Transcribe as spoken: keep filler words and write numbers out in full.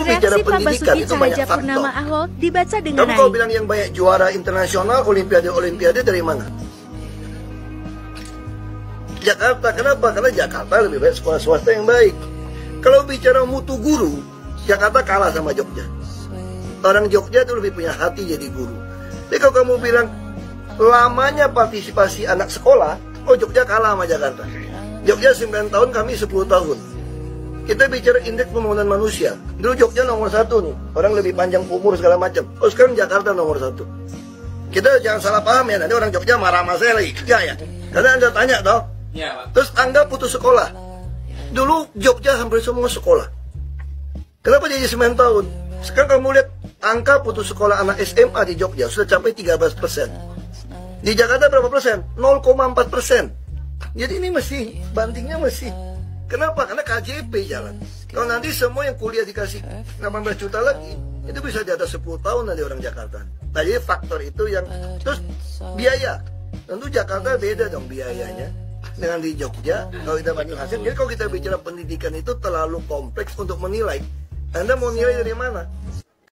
bicara Reaksi Pak pendidikan Basuki itu banyak Cahayapurnama faktor. Ahok dibaca dengan Kamu kalau naif. bilang yang banyak juara internasional, olimpiade-olimpiade dari mana? Jakarta. Kenapa? Karena Jakarta lebih baik sekolah swasta yang baik. Kalau bicara mutu guru, Jakarta kalah sama Jogja. Orang Jogja itu lebih punya hati jadi guru. Jadi kalau kamu bilang lamanya partisipasi anak sekolah, oh Jogja kalah sama Jakarta. Jogja sembilan tahun, kami sepuluh tahun. Kita bicara indeks pembangunan manusia. Dulu Jogja nomor satu nih, orang lebih panjang umur segala macam. Oh sekarang Jakarta nomor satu. Kita jangan salah paham ya, nanti orang Jogja marah sama saya lagi. Enggak ya? Karena Anda tanya toh. Ya, Pak. Terus anggap putus sekolah. Dulu Jogja hampir semua sekolah. Kenapa jadi sembilan tahun? Sekarang kamu lihat angka putus sekolah anak S M A di Jogja sudah capai tiga belas persen. Di Jakarta berapa persen? nol koma empat persen. Jadi ini masih, bantingnya masih. Kenapa? Karena K J P jalan. Kalau nanti semua yang kuliah dikasih delapan belas juta lagi, itu bisa di atas sepuluh tahun nanti orang Jakarta. Nah jadi faktor itu yang, terus biaya. Tentu Jakarta beda dong biayanya dengan di Jogja. Kalau kita banding hasil, jadi kalau kita bicara pendidikan itu terlalu kompleks untuk menilai. Anda mau nilai dari mana?